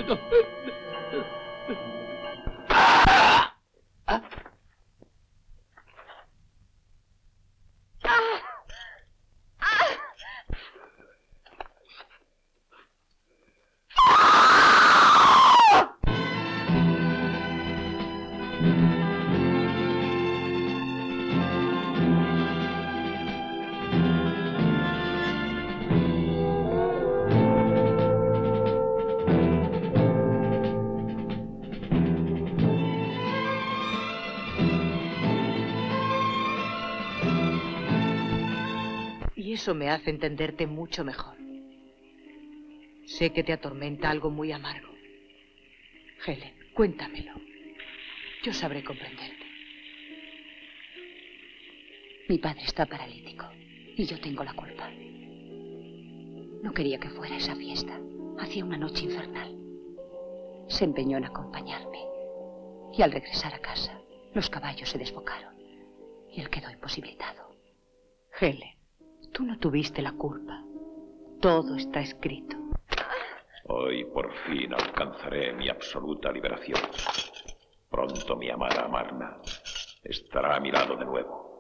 Y eso me hace entenderte mucho mejor. Sé que te atormenta algo muy amargo. Helen, cuéntamelo. Yo sabré comprenderte. Mi padre está paralítico y yo tengo la culpa. No quería que fuera esa fiesta. Hacía una noche infernal. Se empeñó en acompañarme. Y al regresar a casa, los caballos se desbocaron. Y él quedó imposibilitado. Helen, tú no tuviste la culpa. Todo está escrito. Hoy por fin alcanzaré mi absoluta liberación. Pronto mi amada Marna estará a mi lado de nuevo.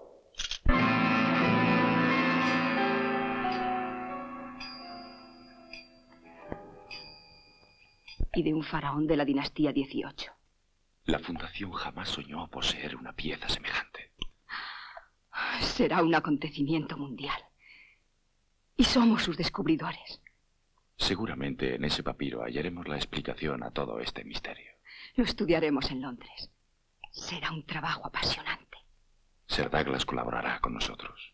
Y de un faraón de la dinastía 18. La Fundación jamás soñó poseer una pieza semejante. Será un acontecimiento mundial. Y somos sus descubridores. Seguramente en ese papiro hallaremos la explicación a todo este misterio. Lo estudiaremos en Londres. Será un trabajo apasionante. Sir Douglas colaborará con nosotros.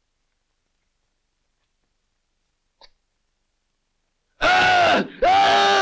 ¡Ah! ¡Ah!